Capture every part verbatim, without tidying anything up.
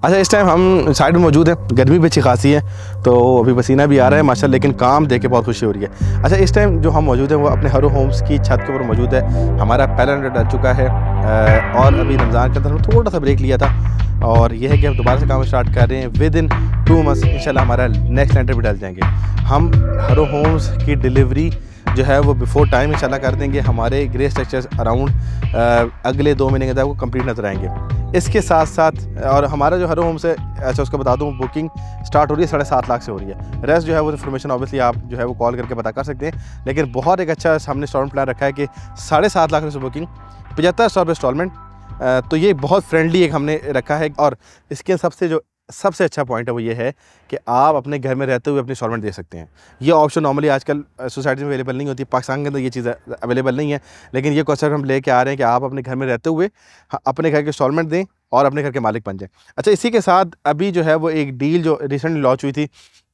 अच्छा, इस टाइम हम साइड में मौजूद हैं, गर्मी भी अच्छी खासी है तो अभी पसीना भी आ रहा है माशाल्लाह, लेकिन काम देख के बहुत खुशी हो रही है। अच्छा, इस टाइम जो हम मौजूद हैं वो अपने हरो होम्स की छत के ऊपर मौजूद है। हमारा पहला लेंटर डल चुका है और अभी रमज़ान के अंदर हम थोड़ा सा ब्रेक लिया था और यह है कि हम दोबारा से काम स्टार्ट कर रहे हैं। विद इन टू मंथ्स इंशाल्लाह हमारा नेक्स्ट लेंटर भी डल जाएंगे। हम हरो होम्स की डिलीवरी जो है वो बिफोर टाइम इंशाल्लाह कर देंगे। हमारे ग्रे स्ट्रक्चर्स अराउंड अगले दो महीने के अंदर वो कंप्लीट नजर आएंगे। इसके साथ साथ और हमारा जो हरो होम्स है, अच्छा उसको बता दूं, बुकिंग स्टार्ट हो रही है साढ़े सात लाख से हो रही है। रेस्ट जो है वो इन्फॉर्मेशन ऑब्वियसली आप जो है वो कॉल करके पता कर सकते हैं, लेकिन बहुत एक अच्छा हमने इंस्टॉलमेंट प्लान रखा है कि साढ़े सात लाख से बुकिंग, पचहत्तर सौ रुपये इंस्टॉलमेंट। तो ये बहुत फ्रेंडली एक हमने रखा है। और इसके सबसे जो सबसे अच्छा पॉइंट है वो ये है कि आप अपने घर में रहते हुए अपनी इंस्टॉलमेंट दे सकते हैं। ये ऑप्शन नॉर्मली आजकल सोसाइटी में अवेलेबल नहीं होती, पाकिस्तान के अंदर ये चीज़ अवेलेबल नहीं है, लेकिन ये कॉन्सेप्ट हम लेके आ रहे हैं कि आप अपने घर में रहते हुए अपने घर की इंस्टॉलमेंट दें और अपने घर के मालिक बन जाएं। अच्छा, इसी के साथ अभी जो है वो एक डील जो रिसेंटली लॉन्च हुई थी,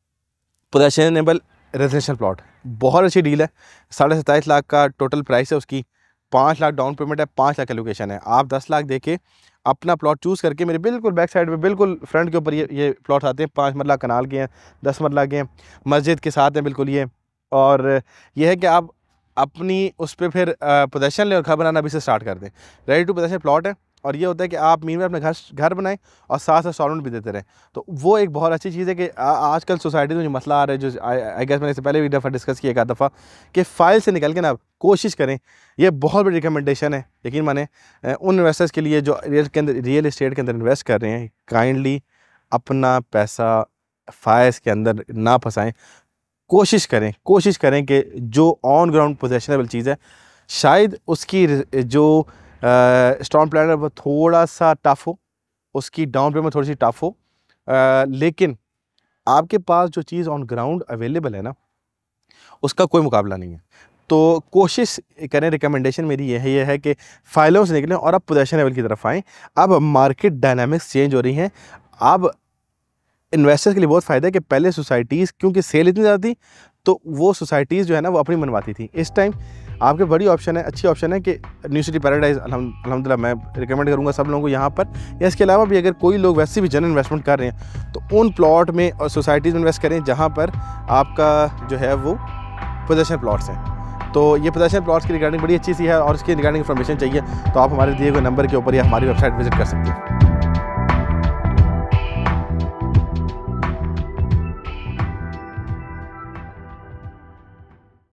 पोजेशनेबल रेजिडेंशियल प्लॉट, बहुत अच्छी डील है। साढ़े सत्ताईस लाख का टोटल प्राइस है उसकी, पाँच लाख डाउन पेमेंट है, पाँच लाख का लोकेशन है। आप दस लाख दे के अपना प्लॉट चूज़ करके, मेरे बिल्कुल बैक साइड में बिल्कुल फ्रंट के ऊपर ये ये प्लॉट आते हैं। पाँच मरला कनाल के हैं, दस मरला के हैं, मस्जिद के साथ हैं बिल्कुल ये। और ये है कि आप अपनी उस पर फिर पोजेशन ले और घर बनाना अभी से स्टार्ट कर दें। रेडी टू पोजेशन प्लॉट है और ये होता है कि आप मीन में अपने घर घर बनाएं और साथ साथ इंस्टॉलमेंट भी देते रहें। तो वो एक बहुत अच्छी चीज़ है कि आजकल सोसाइटी में जो मसला आ रहा है, जो आई गेस मैंने इससे पहले भी दफ़ा डिस्कस किया एक आध दफ़ा, कि फ़ाइल से निकल के ना कोशिश करें। ये बहुत बड़ी रिकमेंडेशन है, यकीन माने उन इन्वेस्टर्स के लिए जो रियल के अंदर रियल इस्टेट के अंदर इन्वेस्ट कर रहे हैं। काइंडली अपना पैसा फाइल्स के अंदर ना फंसाएं। कोशिश करें कोशिश करें कि जो ऑन ग्राउंड पोजेशनेबल चीज़ है, शायद उसकी जो स्टॉर्म प्लान है वो थोड़ा सा टफ हो, उसकी डाउन पेमेंट थोड़ी सी टफ हो, आ, लेकिन आपके पास जो चीज़ ऑन ग्राउंड अवेलेबल है ना, उसका कोई मुकाबला नहीं है। तो कोशिश करें, रिकमेंडेशन मेरी ये है ये है कि फाइलों से निकलें और अब पोजेशनेबल की तरफ आएँ। अब मार्केट डायनामिक्स चेंज हो रही हैं। अब इन्वेस्टर्स के लिए बहुत फ़ायदा है कि पहले सोसाइटीज़ क्योंकि सेल इतनी ज़्यादा थी तो वो सोसाइटीज़ जो है ना वो अपनी मनवाती थी। इस टाइम आपके बड़ी ऑप्शन है, अच्छी ऑप्शन है कि न्यू सिटी पैराडाइज अल्हम्दुलिल्लाह मैं रिकमेंड करूंगा सब लोगों को यहाँ पर। या इसके अलावा भी अगर कोई लोग वैसे भी जनरल इन्वेस्टमेंट कर रहे हैं तो उन प्लॉट में और सोसाइटीज़ में इन्वेस्ट करें जहाँ पर आपका जो है वो पोजेशन प्लॉट्स हैं। तो ये पोजेशन प्लॉट्स की रिगार्डिंग बड़ी अच्छी सी है और इसकी रिगार्डिंग इन्फॉर्मेशन चाहिए तो आप हमारे दिए हुए नंबर के ऊपर या हमारी वेबसाइट विजिट कर सकते हैं।